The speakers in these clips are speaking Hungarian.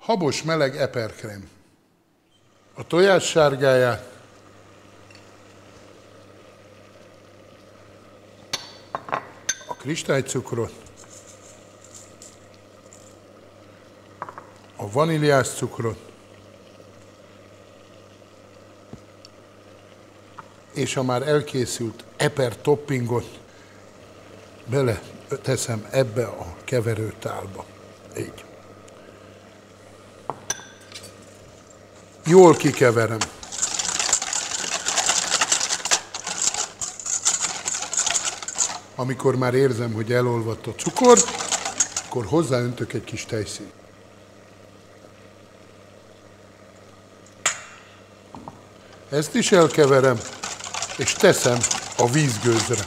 habos meleg eperkrém. A tojás sárgáját, a kristálycukrot, a vaníliás cukrot, és a már elkészült eper toppingot bele teszem ebbe a keverőtálba. Így. Jól kikeverem. Amikor már érzem, hogy elolvadt a cukor, akkor hozzáöntök egy kis tejszínt. Ezt is elkeverem, és teszem a vízgőzre.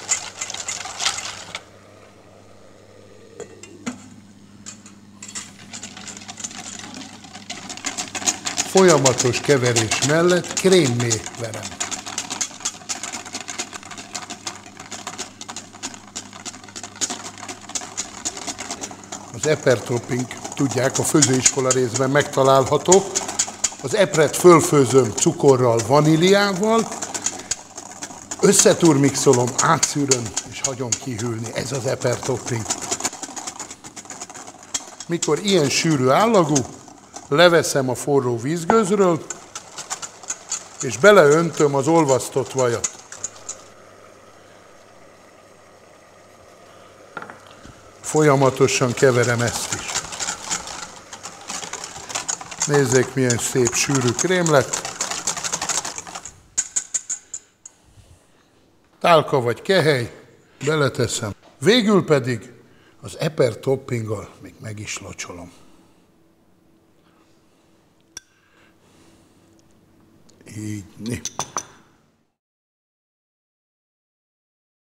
Folyamatos keverés mellett krémmé verem. Az eper topping, tudják, a főzőiskola részben megtalálható. Az epret fölfőzöm cukorral, vaníliával, összeturmixolom, átszűröm és hagyom kihűlni. Ez az eper topping. Mikor ilyen sűrű állagú, leveszem a forró vízgőzről, és beleöntöm az olvasztott vajat. Folyamatosan keverem ezt is. Nézzék, milyen szép sűrű krém lett. Tálka vagy kehely, beleteszem. Végül pedig az eper toppinggal még meg is locsolom. Így.